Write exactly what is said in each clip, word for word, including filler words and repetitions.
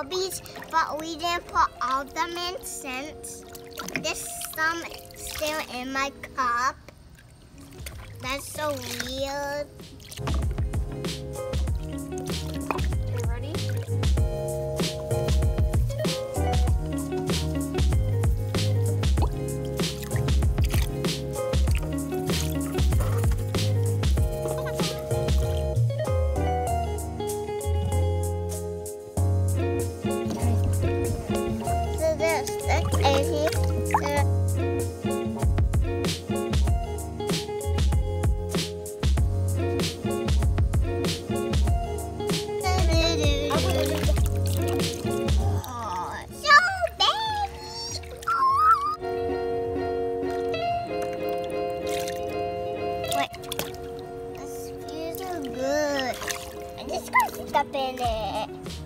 Orbeez, but we didn't put all of them in since there's some still in my cup. That's so weird. You ready? So there's six in here. Stuff in it.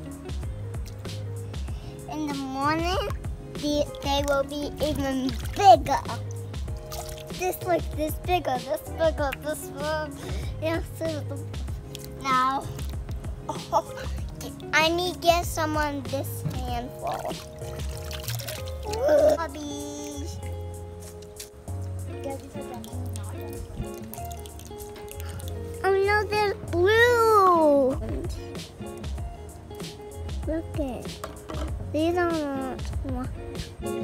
In the morning, the, they will be even bigger. This like this bigger, this bigger, this one. Yeah, so now oh, I need to get someone this handful. Puppies. Oh no, they're blue. Look it. These are not.